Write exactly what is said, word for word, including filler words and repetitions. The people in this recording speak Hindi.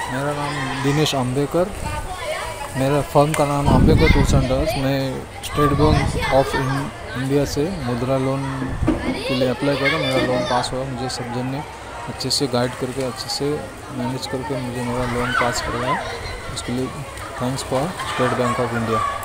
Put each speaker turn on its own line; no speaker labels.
मेरा नाम दिनेश अम्बेकर, मेरा फर्म का नाम अम्बेकर टूर्स एंड ट्रैवल्स। मैं स्टेट बैंक ऑफ इंडिया से मुद्रा लोन के लिए अप्लाई करा, मेरा लोन पास हुआ। मुझे सब जन ने अच्छे से गाइड करके, अच्छे से मैनेज करके मुझे मेरा लोन पास करवाया। उसके लिए thanks for state bank of India.